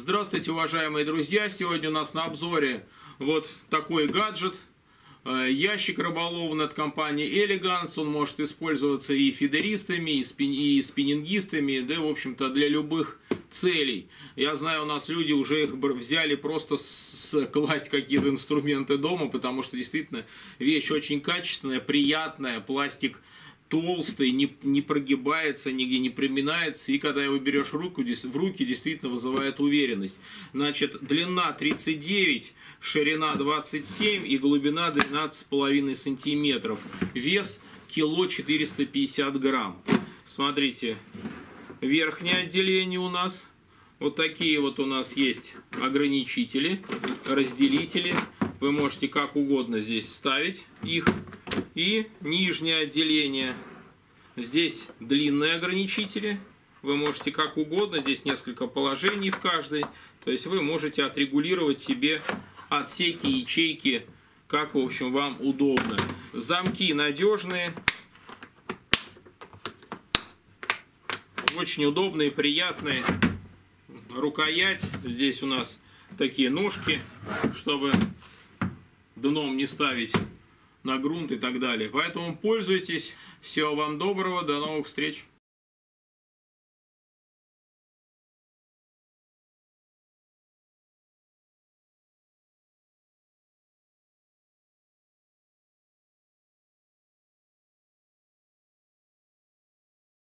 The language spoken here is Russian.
Здравствуйте, уважаемые друзья! Сегодня у нас на обзоре вот такой гаджет. Ящик рыболовный от компании Elegance. Он может использоваться и фидеристами, и спиннингистами, да, в общем-то, для любых целей. Я знаю, у нас люди уже их взяли просто класть какие-то инструменты дома, потому что действительно вещь очень качественная, приятная, пластик толстый, не прогибается, нигде не приминается, и когда его берешь в руки, действительно вызывает уверенность. Значит, длина 39, ширина 27 и глубина 12,5 сантиметров. Вес кило 450 грамм. Смотрите, верхнее отделение у нас. Вот такие вот у нас есть ограничители, разделители. Вы можете как угодно здесь ставить их. И нижнее отделение. Здесь длинные ограничители. Вы можете как угодно. Здесь несколько положений в каждой. То есть вы можете отрегулировать себе отсеки, ячейки, как, в общем, вам удобно. Замки надежные. Очень удобные, приятные. Рукоять. Здесь у нас такие ножки, чтобы дном не ставить на грунт и так далее. Поэтому пользуйтесь. Всего вам доброго. До новых встреч.